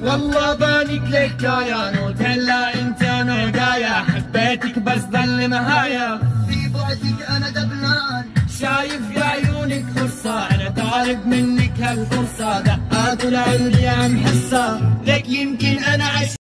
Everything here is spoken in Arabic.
والله بانك لك يا نوت هلا انت نودايا حبيتك بس ظل مهايا في بعدك انا دبلان شايف في عيونك فرصة انا طالب منك هالفرصة دقات العين يا عم حصة لك يمكن انا